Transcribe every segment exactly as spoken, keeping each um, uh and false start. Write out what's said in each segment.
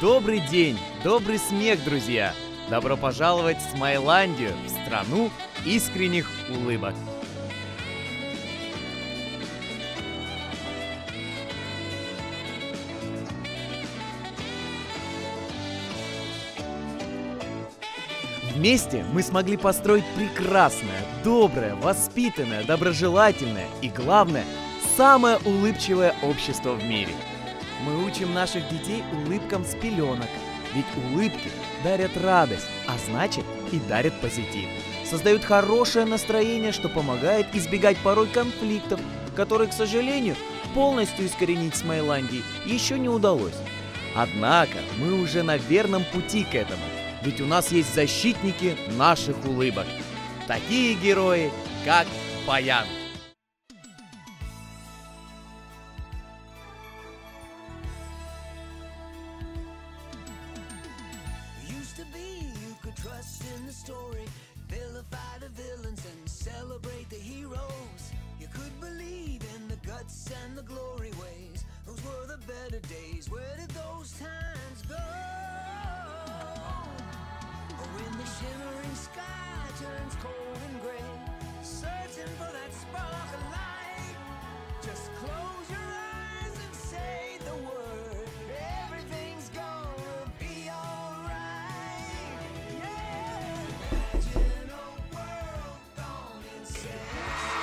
Добрый день, добрый смех, друзья! Добро пожаловать в Смайландию, в страну искренних улыбок! Вместе мы смогли построить прекрасное, доброе, воспитанное, доброжелательное и, главное, самое улыбчивое общество в мире. Мы учим наших детей улыбкам с пеленок, ведь улыбки дарят радость, а значит и дарят позитив. Создают хорошее настроение, что помогает избегать порой конфликтов, которые, к сожалению, полностью искоренить в Смайландии еще не удалось. Однако мы уже на верном пути к этому. Ведь у нас есть защитники наших улыбок. Такие герои, как Баян. When the shimmering sky turns cold and gray, searching for that spark of light, just close your eyes and say the word. Everything's gonna be alright. Yeah. Imagine a world gone insane.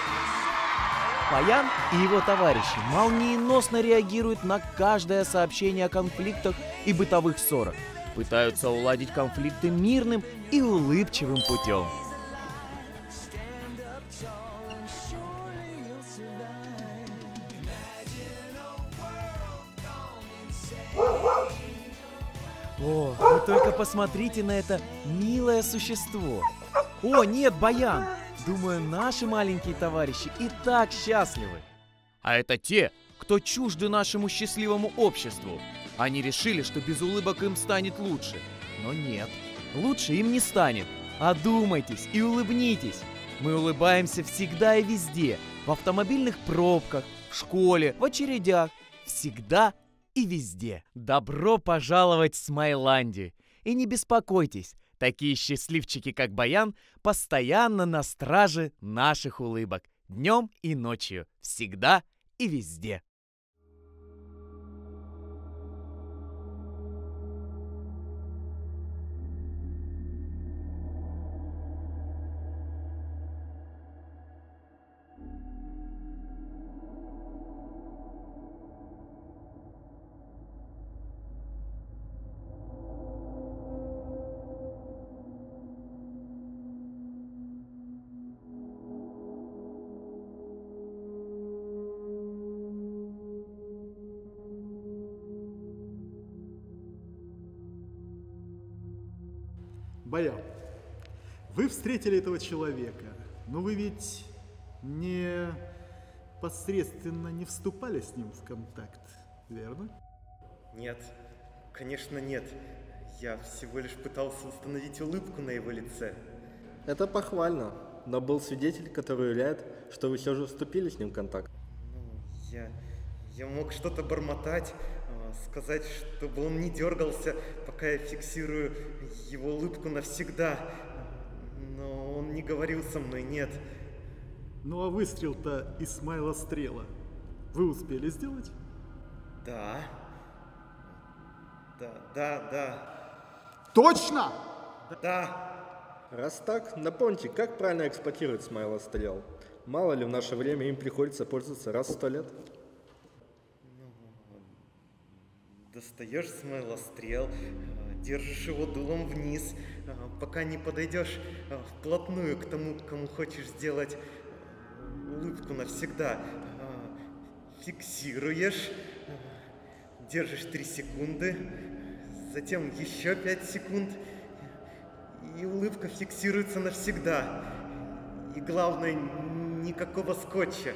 Баян и его товарищи молниеносно реагируют на каждое сообщение о конфликтах и бытовых ссорах. Пытаются уладить конфликты мирным и улыбчивым путем. О, вы только посмотрите на это милое существо. О, нет, Баян! Думаю, наши маленькие товарищи и так счастливы. А это те, кто чужды нашему счастливому обществу. Они решили, что без улыбок им станет лучше. Но нет, лучше им не станет. Одумайтесь и улыбнитесь. Мы улыбаемся всегда и везде. В автомобильных пробках, в школе, в очередях. Всегда и везде. Добро пожаловать в Смайландию. И не беспокойтесь, такие счастливчики, как Баян, постоянно на страже наших улыбок. Днем и ночью. Всегда и везде. Баян, вы встретили этого человека, но вы ведь не посредственно не вступали с ним в контакт, верно? Нет, конечно нет. Я всего лишь пытался установить улыбку на его лице. Это похвально, но был свидетель, который уверяет, что вы все же вступили с ним в контакт. Ну, я, я мог что-то бормотать, сказать, чтобы он не дергался, пока я фиксирую его улыбку навсегда. Но он не говорил со мной, нет. Ну а выстрел-то из смайлострела вы успели сделать? Да. Да, да, да. Точно? Да. Раз так, напомните, как правильно эксплуатировать смайлострел? Мало ли в наше время им приходится пользоваться раз в сто лет. Достаешь смайлострел, держишь его дулом вниз, пока не подойдешь вплотную к тому, кому хочешь сделать улыбку навсегда. Фиксируешь, держишь три секунды, затем еще пять секунд, и улыбка фиксируется навсегда. И главное, никакого скотча.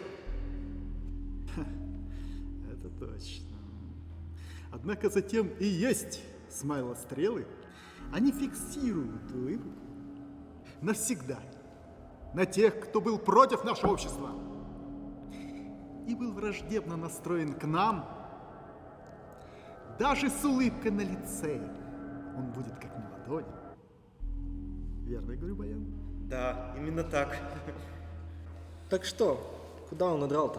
Это точно. Однако затем и есть смайлострелы. Они фиксируют улыбку навсегда на тех, кто был против нашего общества и был враждебно настроен к нам. даже с улыбкой на лице, он будет как на ладони. Верно я говорю, Баян? Да, именно так. Так что, куда он надрал-то?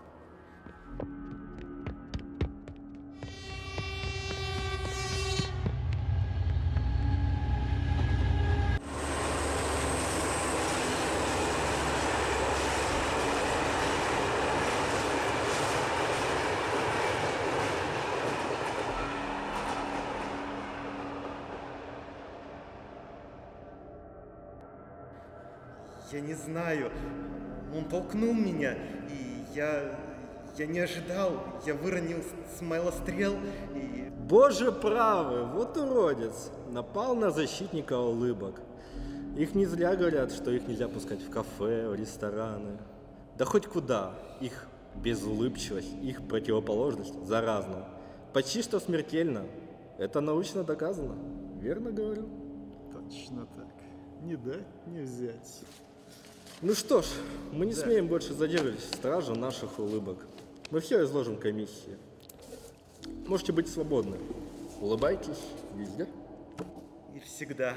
Я не знаю. Он толкнул меня, и я... Я не ожидал. Я выронил смайлострел и... Боже правый, вот уродец. Напал на защитника улыбок. Их не зря говорят, что их нельзя пускать в кафе, в рестораны. Да хоть куда. Их безулыбчивость, их противоположность заразна. Почти что смертельно. Это научно доказано. Верно говорю? Точно так. Не дать, не взять. Ну что ж, мы не Да. смеем больше задерживать стражу наших улыбок. Мы все изложим комиссии. Можете быть свободны. Улыбайтесь везде. И всегда.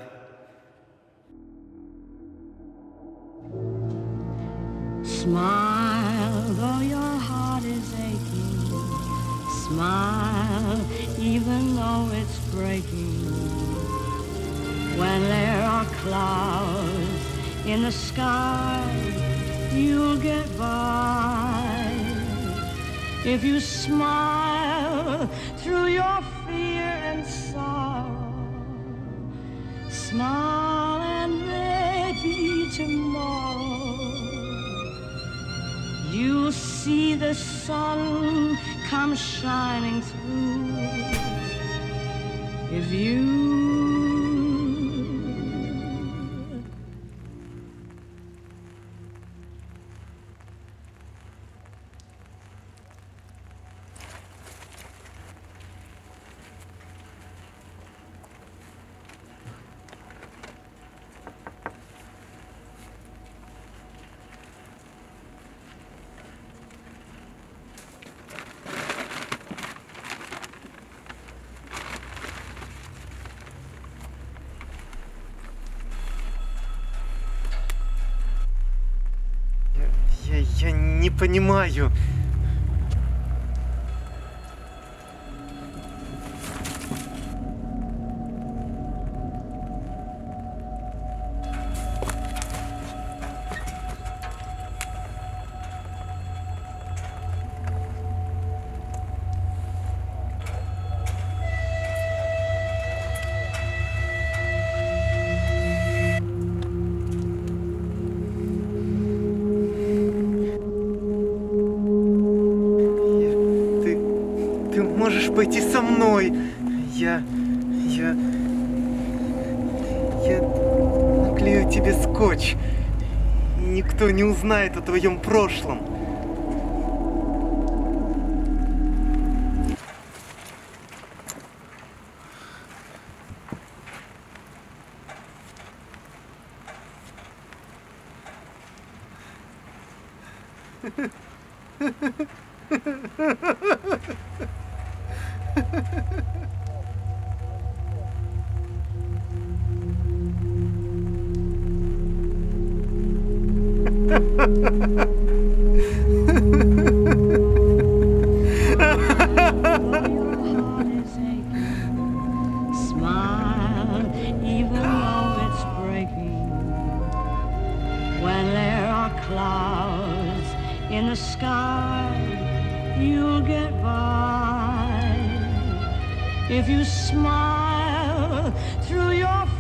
Smile, though your heart is aching. Smile, even though it's breaking. When there are clouds in the sky, you'll get by. If you smile through your fear and sorrow, smile and maybe tomorrow you'll see the sun come shining through. If you Я, я не понимаю. Можешь пойти со мной. Я... я... Я наклею тебе скотч. Никто не узнает о твоем прошлом. Smile, even though it's breaking. When there are clouds in the sky, you'll get by. If you smile through your